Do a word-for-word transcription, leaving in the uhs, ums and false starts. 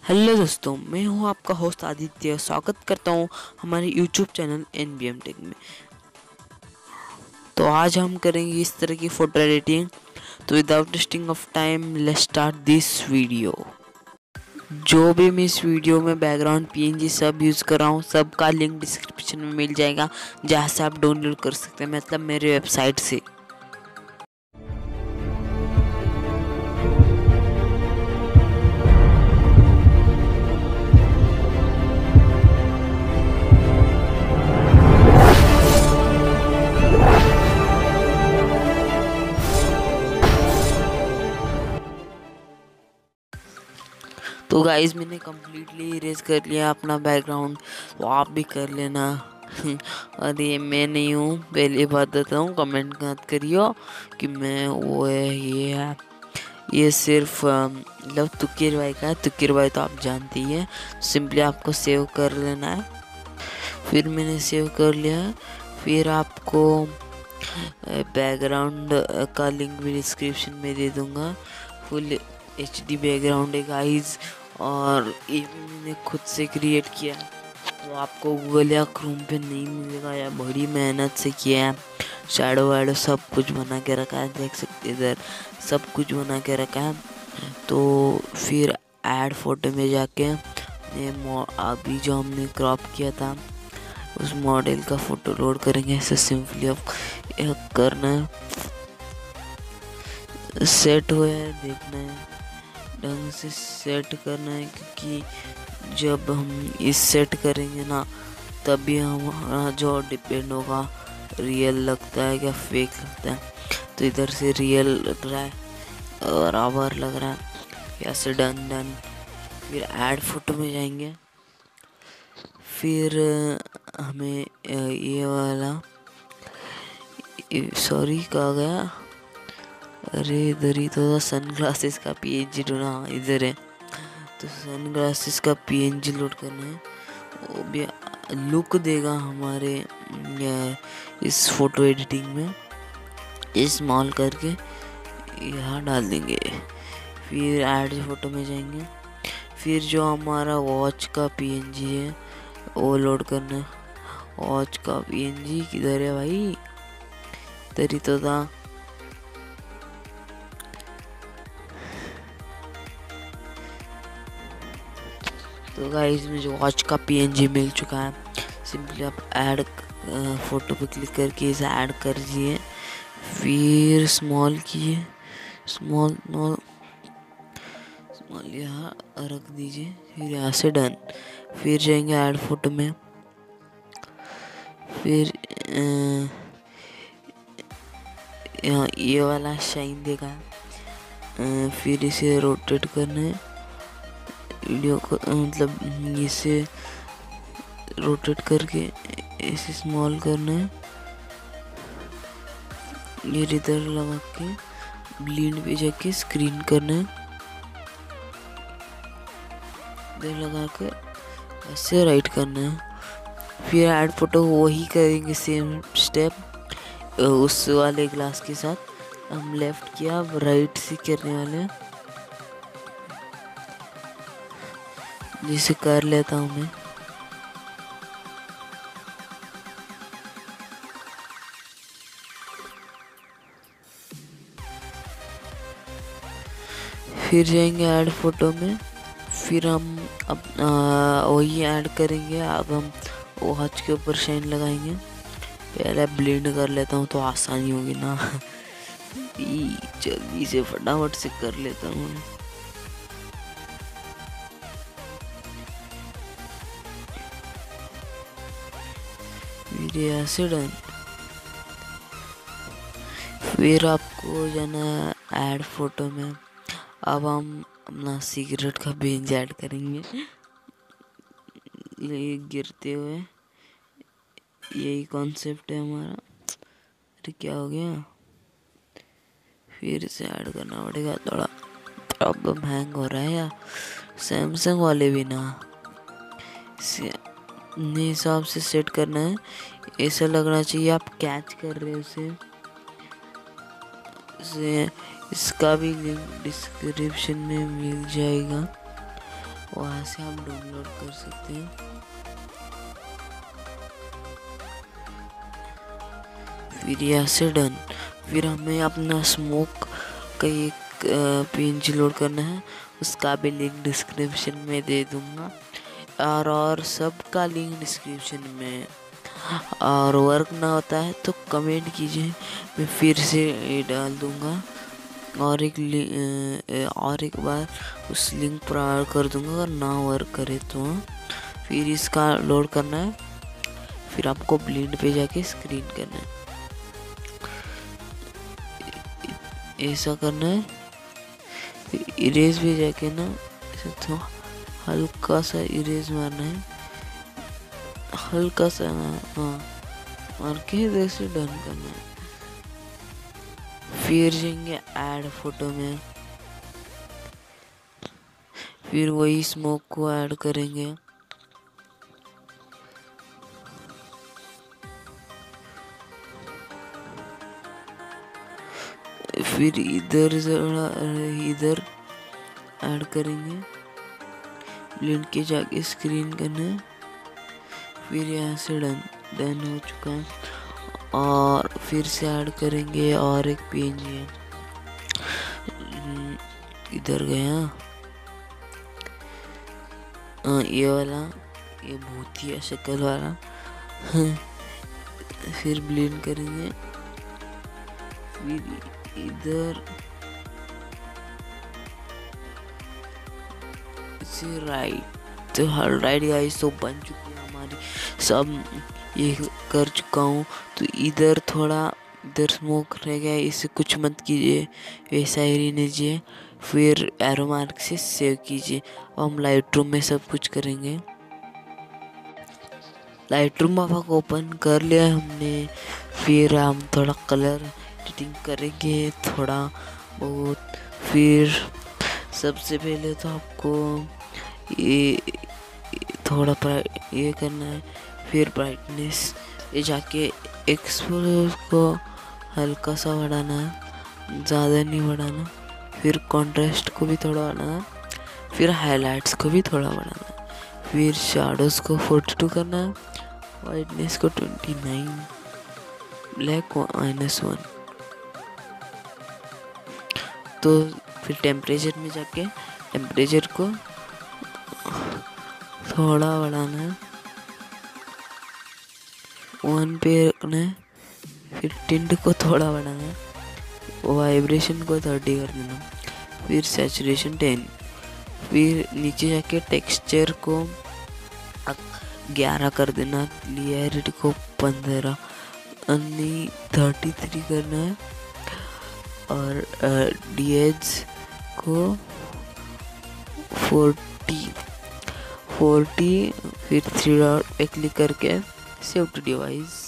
Hello दोस्तों, मैं हूं आपका होस्ट आदित्य। स्वागत करता हूं हमारे YouTube channel N B M tech में। तो आज हम करेंगे इस तरह की फ़ोटो एडिटिंग। तो without wasting of time let's start this video. जो भी मैं इस वीडियो में बैकग्राउंड पीएनजी सब यूज़ कर रहा हूँ, सबका लिंक डिस्क्रिप्शन में मिल जाएगा, जहाँ से आप डाउनलोड कर सकते हैं, मतलब मेरे वेबसाइट से। तो गाइस, मैंने कम्प्लीटली इरेज कर लिया अपना बैकग्राउंड, तो आप भी कर लेना। और ये मैं नहीं हूँ, पहली बात देता हूँ, कमेंट मत करियो कि मैं वो है ये है। ये सिर्फ मतलब तुकीर भाई का है। तुकीर भाई तो आप जानती है। सिंपली आपको सेव कर लेना है। फिर मैंने सेव कर लिया। फिर आपको बैकग्राउंड का लिंक भी डिस्क्रिप्शन में दे दूँगा। फुल एच डी बैकग्राउंड है गाइज, और ये भी मैंने खुद से क्रिएट किया है, तो आपको गूगल या क्रोम पे नहीं मिलेगा, या बड़ी मेहनत से किया है। शैडो वैडो सब कुछ बना के रखा है, देख सकते इधर सब कुछ बना के रखा है। तो फिर ऐड फोटो में जाके ये अभी जो हमने क्रॉप किया था उस मॉडल का फ़ोटो लोड करेंगे। ऐसे सिंपली अब करना है, सेट हुआ है देखना है, ढंग से सेट करना है, क्योंकि जब हम इस सेट करेंगे ना तभी हमारा जो डिपेंड होगा रियल लगता है क्या फेक लगता है। तो इधर से रियल लग रहा है, बराबर लग रहा है, ऐसे डन डन। फिर ऐड फोटो में जाएंगे। फिर हमें ये वाला, सॉरी कहाँ गया, अरे इधर ही तो सन ग्लासेस का पीएनजी ढूंढा, इधर है। तो सन ग्लासेस का पीएनजी लोड करना है, वो भी लुक देगा हमारे इस फोटो एडिटिंग में। स्मॉल करके यहाँ डाल देंगे। फिर ऐड फोटो में जाएंगे। फिर जो हमारा वॉच का पीएनजी है वो लोड करना है। वॉच का पीएनजी किधर है भाई, इधर ही तो था। तो गाइस, में जो वॉच का पीएनजी मिल चुका है, सिंपली आप ऐड फोटो पे क्लिक करके इसे ऐड कर दिए। फिर स्मॉल किए, स्मॉल स्मॉल स्मॉल यहाँ रख दीजिए। फिर यहाँ से डन। फिर जाएंगे ऐड फोटो में। फिर यहाँ ये वाला शाइन देगा। फिर इसे रोटेट करना है, वीडियो को मतलब इसे रोटेट करके इसे स्मॉल करना है। ये इधर लगा के ब्लीड पे जाके स्क्रीन करना है, इधर लगा कर ऐसे राइट करना है। फिर ऐड फोटो वही करेंगे, सेम स्टेप उस वाले ग्लास के साथ। हम लेफ्ट किया, अब राइट से करने वाले हैं, जिसे कर लेता हूँ मैं। फिर जाएंगे ऐड फोटो में। फिर हम अपना वही ऐड करेंगे। अब हम वॉच के ऊपर शाइन लगाएंगे। पहले ब्लेंड कर लेता हूँ तो आसानी होगी ना। जल्दी से फटाफट से कर लेता हूँ। फिर ऐसे डन। फिर आपको जाना ऐड फोटो में। अब हम अपना सिगरेट का बेंच ऐड करेंगे, ये गिरते हुए। यही कॉन्सेप्ट है हमारा। अरे क्या हो गया, फिर से ऐड करना पड़ेगा। थोड़ा प्रॉब्लम हैंग हो रहा है या सैमसंग वाले भी ना, इसे अपने हिसाब से सेट करना है। ऐसा लगना चाहिए आप कैच कर रहे हो उसे। इसे इसका भी लिंक डिस्क्रिप्शन में मिल जाएगा। वहाँ से आप डाउनलोड कर सकते हैं। फिर यहाँ से डन। फिर हमें अपना स्मोक का एक पीएनजी लोड करना है, उसका भी लिंक डिस्क्रिप्शन में दे दूंगा और और सबका लिंक डिस्क्रिप्शन में। और वर्क ना होता है तो कमेंट कीजिए, मैं फिर से डाल दूंगा और एक और एक बार उस लिंक प्रोवाइड कर दूंगा अगर ना वर्क करे तो। फिर इसका लोड करना है, फिर आपको ब्लिंड पे जाके स्क्रीन करना है, ऐसा करना है। फिर इरेज पे जाके ना ऐसा तो हल्का सा इरेज मारना है, हल्का सा, हाँ मार के इधर से डन करना है। फिर जाएंगे ऐड फोटो में, फिर वही स्मोक को ऐड करेंगे। फिर इधर जरा इधर ऐड करेंगे, ब्लेंड के जाके स्क्रीन करना है। फिर यहाँ से डन डन हो चुका है। और फिर से ऐड करेंगे और एक पीएनजी है, इधर गया, हाँ ये वाला, ये बहुत ही शक्ल वाला। फिर ब्लेंड करेंगे, फिर इधर से राइट, तो हर राइट गाइस तो बन चुकी है हमारी, सब ये कर चुका हूँ। तो इधर थोड़ा इधर स्मोक रह गया, इसे कुछ मत कीजिए, वैसा ही रहने दीजिए। फिर एरो मार्क से सेव कीजिए। अब हम लाइट रूम में सब कुछ करेंगे। लाइट रूम अब ओपन कर लिया हमने। फिर हम थोड़ा कलर एडिटिंग करेंगे थोड़ा बहुत। फिर सबसे पहले तो आपको ये थोड़ा ये करना है, फिर ब्राइटनेस ये जाके एक्सपोजर को हल्का सा बढ़ाना है, ज़्यादा नहीं बढ़ाना। फिर कॉन्ट्रास्ट को भी थोड़ा बढ़ाना है, फिर हाइलाइट्स को भी थोड़ा बढ़ाना है। फिर शैडोज़ को फोर्टी टू करना है, वाइटनेस को ट्वेंटी नाइन, ब्लैक को माइनस वन। तो फिर टेम्परेचर में जाके टेम्परेचर को थोड़ा बढ़ाना है, वन पे रखना है। फिर टिंट को थोड़ा बढ़ाना है, वाइब्रेशन को थर्टी कर देना। फिर सैचुरेशन टेन। फिर नीचे जाके टेक्सचर को ग्यारह कर देना, क्लियरिटी को पंद्रह, अन्नी थर्टी थ्री करना है। और डीएज को फोर्टी फोर्टी। फिर थ्री डॉट पे क्लिक करके सेव टू डिवाइस।